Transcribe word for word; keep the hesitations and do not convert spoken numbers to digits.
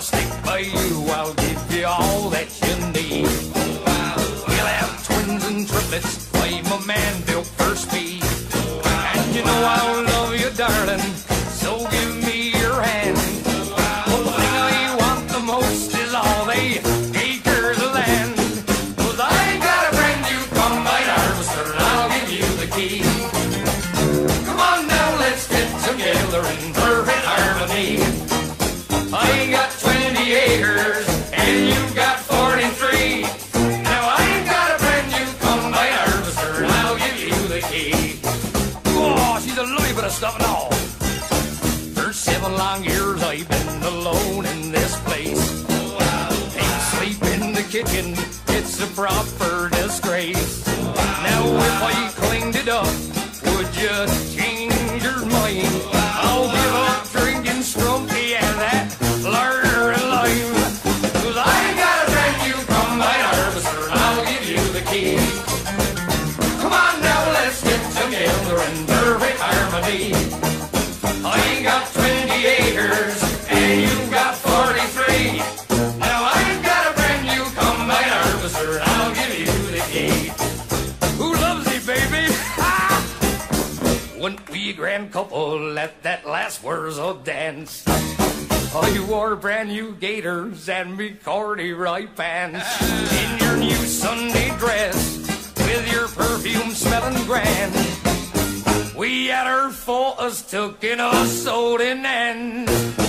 stick by you, I'll give you all that you need. We'll have twins and triplets, why my man built for speed. And you know I'll love you, darling, so give me your hand. One thing I want the most is all the acres of land. 'Cause I got a brand new combine harvester, and I'll give you the key. Come on now, let's get together in perfect harmony. I got twenty acres, and you've got forty-three. Now I got a brand new combine harvester, and I'll give you the key. Oh, she's a lovely bit of stuff and all. For seven long years I've been alone in this place. Ain't sleep in the kitchen, it's a proper disgrace. Now if I cleaned it up, would you change your mind? I'll give up drinking Strumpy and that larder and lime. 'Cause I got a brand new combine harvester, and I'll give you the key. Come on now, let's get together in perfect harmony. I got twenty acres, and you've got forty-three. Now I've got a brand new combine harvester, and I'll give you the key. Who loves me, baby? Ha! Wouldn't we a grand couple at that last Wurzels dance? I wore brand new gaiters and me corduroy pants. In your new Sunday dress, with your perfume smelling grand. We had our photos took in a soda and